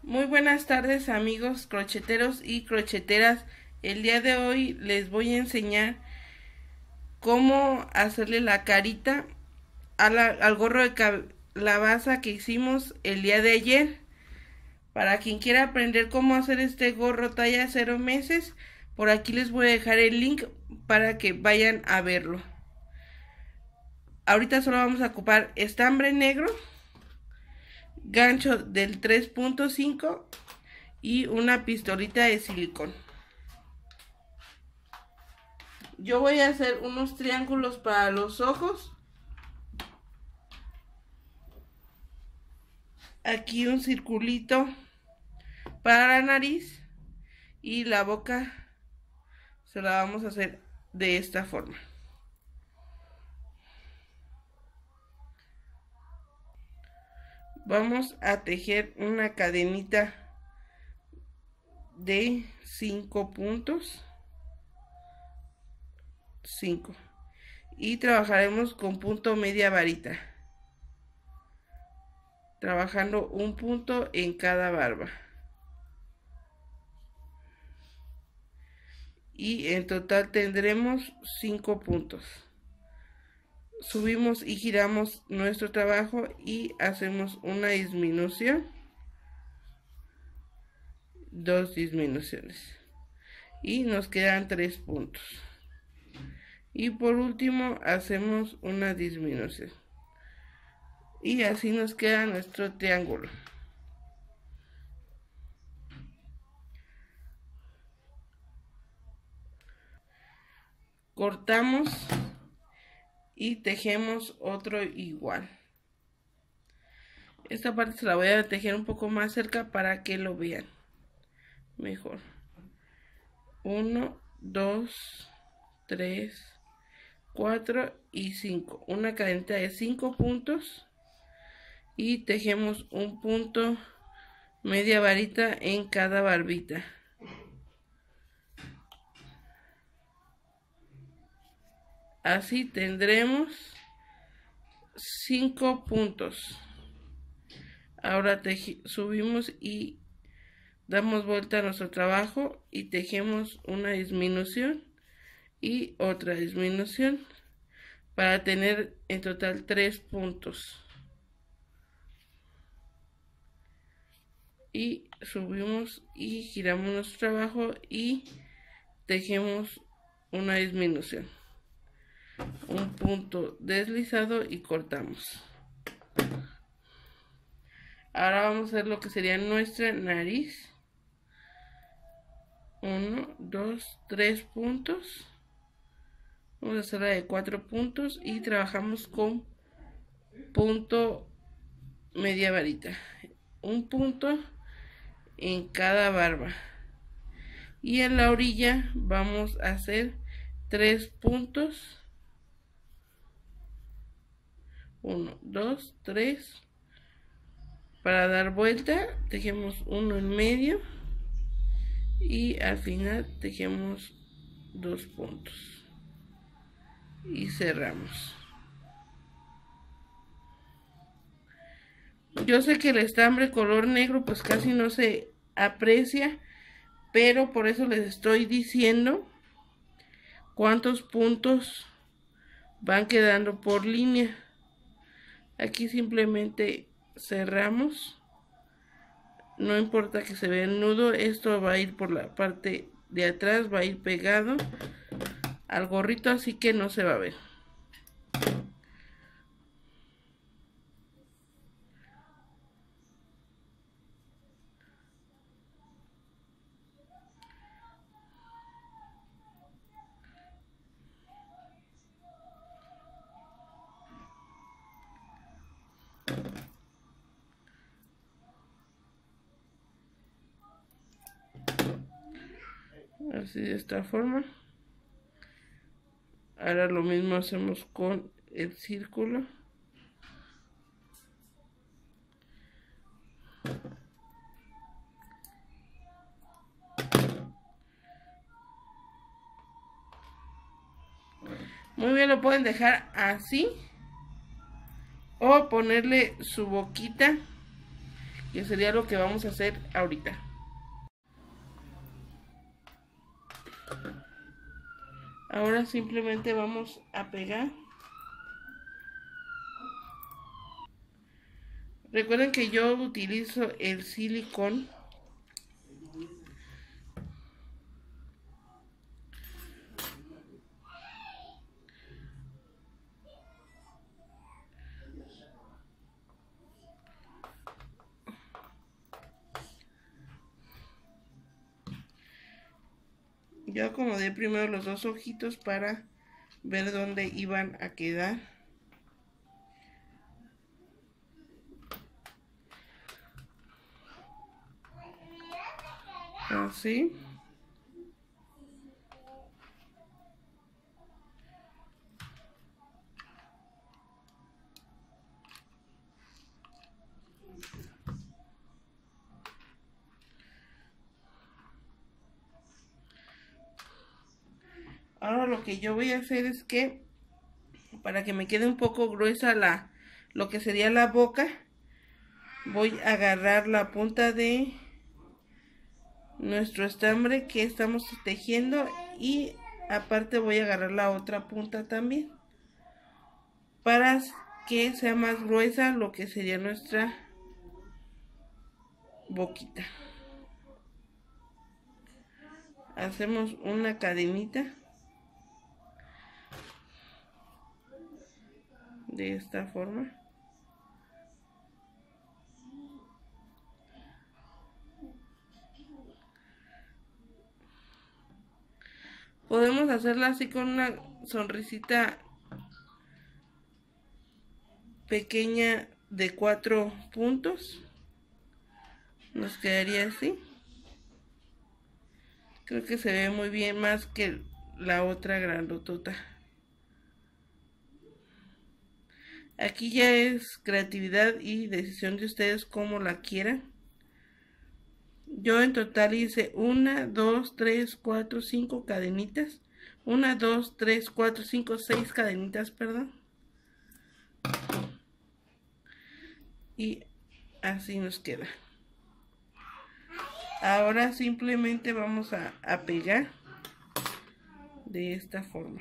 Muy buenas tardes, amigos crocheteros y crocheteras. El día de hoy les voy a enseñar cómo hacerle la carita al gorro de calabaza que hicimos el día de ayer. Para quien quiera aprender cómo hacer este gorro talla 0 meses, por aquí les voy a dejar el link para que vayan a verlo. Ahorita solo vamos a ocupar estambre negro, gancho del 3.5 y una pistolita de silicón. Yo voy a hacer unos triángulos para los ojos. Aquí un circulito para la nariz y la boca se la vamos a hacer de esta forma. Vamos a tejer una cadenita de 5 puntos. 5 y trabajaremos con punto media varita, trabajando un punto en cada barba, y en total tendremos 5 puntos. Subimos y giramos nuestro trabajo y hacemos una disminución, 2 disminuciones, y nos quedan 3 puntos. Y por último hacemos una disminución. Y así nos queda nuestro triángulo. Cortamos y tejemos otro igual. Esta parte se la voy a tejer un poco más cerca para que lo vean mejor. 1, 2, 3, 4 y 5. Una cadenita de 5 puntos y tejemos un punto media varita en cada barbita. Así tendremos 5 puntos. Ahora subimos y damos vuelta a nuestro trabajo y tejemos una disminución y otra disminución para tener en total 3 puntos. Y subimos y giramos nuestro trabajo y tejemos una disminución, un punto deslizado y cortamos. Ahora vamos a hacer lo que sería nuestra nariz. 1, 2, 3 puntos. Vamos a hacerla de 4 puntos y trabajamos con punto media varita, un punto en cada barba, y en la orilla vamos a hacer 3 puntos. 1, 2, 3. Para dar vuelta tejemos uno en medio y al final tejemos 2 puntos y cerramos. Yo sé que el estambre color negro pues casi no se aprecia, pero por eso les estoy diciendo cuántos puntos van quedando por línea. Aquí simplemente cerramos, no importa que se vea el nudo, esto va a ir por la parte de atrás, va a ir pegado al gorrito, así que no se va a ver. Así, de esta forma. Ahora lo mismo hacemos con el círculo. Muy bien, lo pueden dejar así o ponerle su boquita que sería lo que vamos a hacer ahorita. Ahora simplemente vamos a pegar. Recuerden que yo utilizo el silicón. Yo acomodé primero los dos ojitos para ver dónde iban a quedar. Así. Ahora lo que yo voy a hacer es que, para que me quede un poco gruesa lo que sería la boca, voy a agarrar la punta de nuestro estambre que estamos tejiendo y aparte voy a agarrar la otra punta también para que sea más gruesa lo que sería nuestra boquita. Hacemos una cadenita de esta forma. Podemos hacerla así con una sonrisita pequeña de 4 puntos. Nos quedaría así. Creo que se ve muy bien, más que la otra grandotota. Aquí ya es creatividad y decisión de ustedes cómo la quieran. Yo en total hice 1, 2, 3, 4, 5 cadenitas. 1, 2, 3, 4, 5, 6 cadenitas, perdón. Y así nos queda. Ahora simplemente vamos a pegar de esta forma.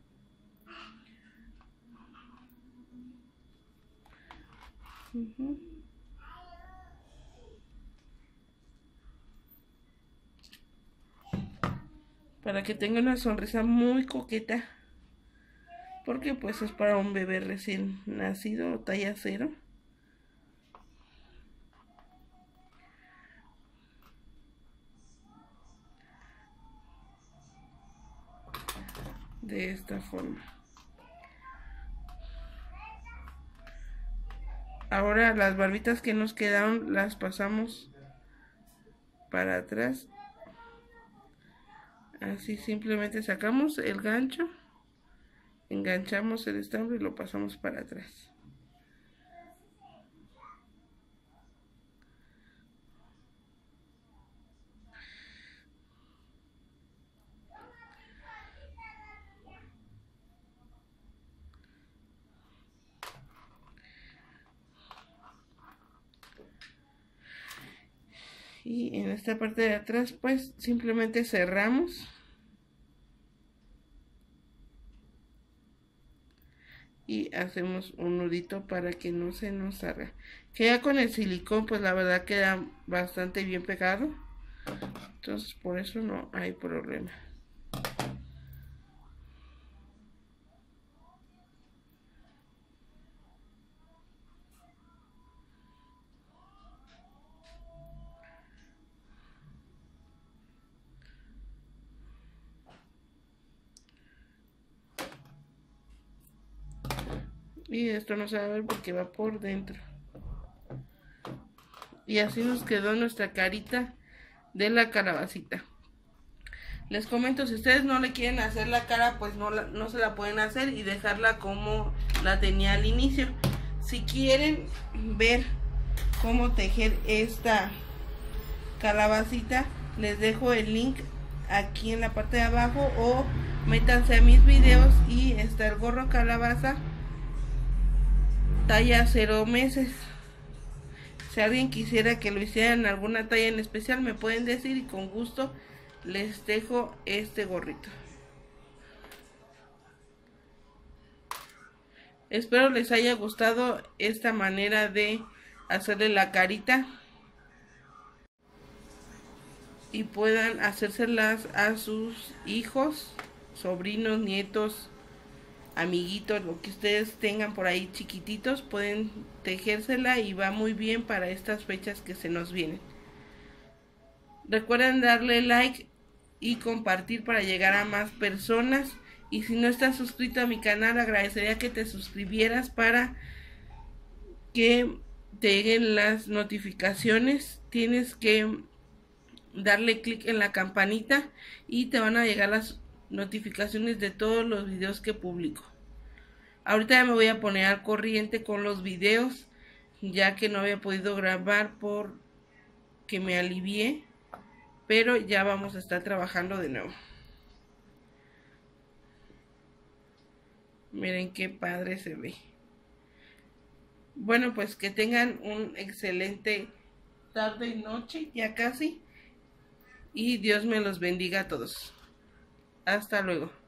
Para que tenga una sonrisa muy coqueta, porque pues es para un bebé recién nacido, talla 0. De esta forma. Ahora las barbitas que nos quedaron las pasamos para atrás. Así simplemente sacamos el gancho, enganchamos el estambre y lo pasamos para atrás. Y en esta parte de atrás pues simplemente cerramos y hacemos un nudito para que no se nos salga. Que ya con el silicón pues la verdad queda bastante bien pegado, entonces por eso no hay problema. Y esto no se va a ver porque va por dentro. Y así nos quedó nuestra carita de la calabacita. Les comento, si ustedes no le quieren hacer la cara, pues no se la pueden hacer y dejarla como la tenía al inicio. Si quieren ver cómo tejer esta calabacita, les dejo el link aquí en la parte de abajo, o métanse a mis videos y está el gorro calabaza talla 0 meses. Si alguien quisiera que lo hiciera en alguna talla en especial, me pueden decir y con gusto les dejo este gorrito. Espero les haya gustado esta manera de hacerle la carita y puedan hacérselas a sus hijos, sobrinos, nietos, amiguitos, lo que ustedes tengan por ahí chiquititos, pueden tejérsela y va muy bien para estas fechas que se nos vienen. Recuerden darle like y compartir para llegar a más personas. Y si no estás suscrito a mi canal, agradecería que te suscribieras para que te lleguen las notificaciones. Tienes que darle clic en la campanita y te van a llegar las notificaciones de todos los videos que publico. Ahorita ya me voy a poner al corriente con los videos, ya que no había podido grabar porque me alivié, pero ya vamos a estar trabajando de nuevo. Miren qué padre se ve. Bueno, pues que tengan un excelente tarde y noche, ya casi. Y Dios me los bendiga a todos. Hasta luego.